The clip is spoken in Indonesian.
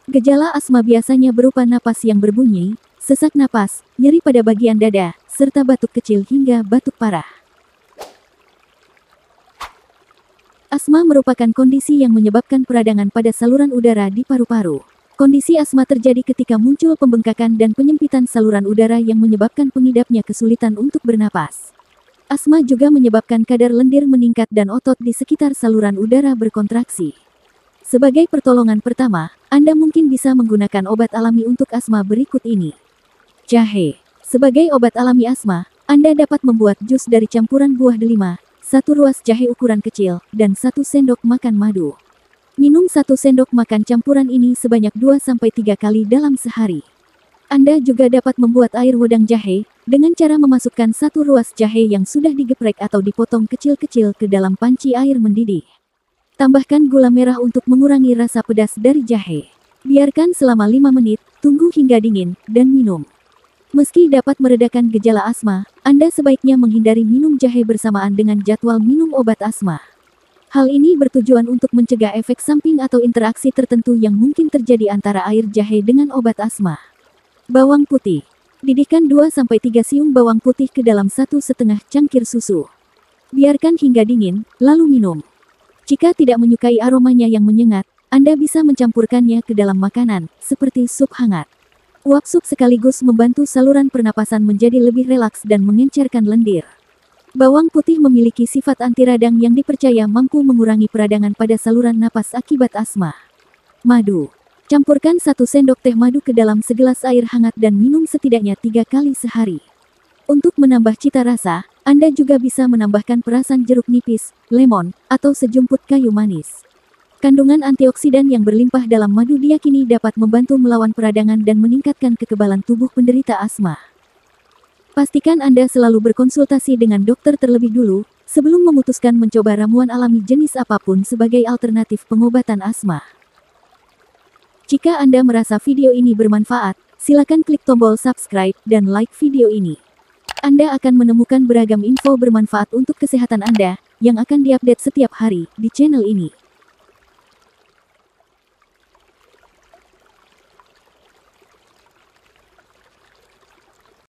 Gejala asma biasanya berupa napas yang berbunyi, sesak napas, nyeri pada bagian dada, serta batuk kecil hingga batuk parah. Asma merupakan kondisi yang menyebabkan peradangan pada saluran udara di paru-paru. Kondisi asma terjadi ketika muncul pembengkakan dan penyempitan saluran udara yang menyebabkan pengidapnya kesulitan untuk bernapas. Asma juga menyebabkan kadar lendir meningkat dan otot di sekitar saluran udara berkontraksi. Sebagai pertolongan pertama, Anda mungkin bisa menggunakan obat alami untuk asma berikut ini. Jahe. Sebagai obat alami asma, Anda dapat membuat jus dari campuran buah delima, 1 ruas jahe ukuran kecil, dan 1 sendok makan madu. Minum 1 sendok makan campuran ini sebanyak 2-3 kali dalam sehari. Anda juga dapat membuat air wedang jahe, dengan cara memasukkan 1 ruas jahe yang sudah digeprek atau dipotong kecil-kecil ke dalam panci air mendidih. Tambahkan gula merah untuk mengurangi rasa pedas dari jahe. Biarkan selama 5 menit, tunggu hingga dingin, dan minum. Meski dapat meredakan gejala asma, Anda sebaiknya menghindari minum jahe bersamaan dengan jadwal minum obat asma. Hal ini bertujuan untuk mencegah efek samping atau interaksi tertentu yang mungkin terjadi antara air jahe dengan obat asma. Bawang putih. Didihkan 2-3 siung bawang putih ke dalam 1,5 cangkir susu. Biarkan hingga dingin, lalu minum. Jika tidak menyukai aromanya yang menyengat, Anda bisa mencampurkannya ke dalam makanan, seperti sup hangat. Uap sup sekaligus membantu saluran pernapasan menjadi lebih relaks dan mengencerkan lendir. Bawang putih memiliki sifat anti radang yang dipercaya mampu mengurangi peradangan pada saluran napas akibat asma. Madu. Campurkan 1 sendok teh madu ke dalam segelas air hangat dan minum setidaknya 3 kali sehari. Untuk menambah cita rasa, Anda juga bisa menambahkan perasan jeruk nipis, lemon, atau sejumput kayu manis. Kandungan antioksidan yang berlimpah dalam madu diyakini dapat membantu melawan peradangan dan meningkatkan kekebalan tubuh penderita asma. Pastikan Anda selalu berkonsultasi dengan dokter terlebih dulu, sebelum memutuskan mencoba ramuan alami jenis apapun sebagai alternatif pengobatan asma. Jika Anda merasa video ini bermanfaat, silakan klik tombol subscribe dan like video ini. Anda akan menemukan beragam info bermanfaat untuk kesehatan Anda, yang akan diupdate setiap hari di channel ini.